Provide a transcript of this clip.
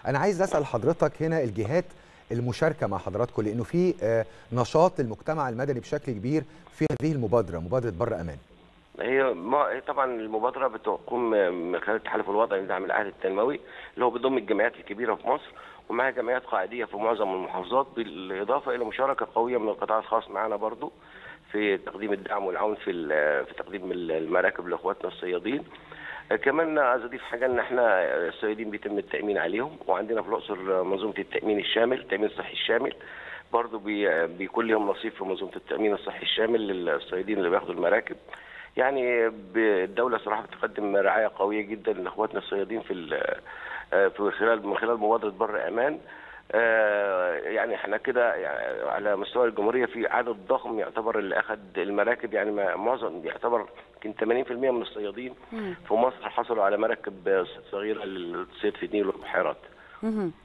انا عايز اسال حضرتك هنا الجهات المشاركه مع حضراتكم، لانه في نشاط للمجتمع المدني بشكل كبير في هذه المبادره، مبادره بر امان. طبعا المبادره بتقوم من خلال التحالف الوطني لدعم العهد التنموي، اللي هو بيضم الجمعيات الكبيره في مصر ومعها جمعيات قاعديه في معظم المحافظات، بالاضافه الى مشاركه قويه من القطاع الخاص معانا برضو في تقديم الدعم والعون في تقديم المراكب لاخواتنا الصيادين. كمان عايز اضيف حاجه، ان احنا الصيادين بيتم التامين عليهم، وعندنا في الاقصر منظومه التامين الشامل، التامين الصحي الشامل برضو بيكون لهم نصيب في منظومه التامين الصحي الشامل للصيادين اللي بياخدوا المراكب. يعني الدوله صراحه بتقدم رعايه قويه جدا لاخواتنا الصيادين من خلال مبادره بر امان. يعني احنا كده يعني على مستوى الجمهوريه في عدد ضخم يعتبر اللي اخذ المراكب، يعني معظم يعتبر يمكن 80% من الصيادين في مصر حصلوا على مراكب صغيره للصيد في النيل والبحيرات.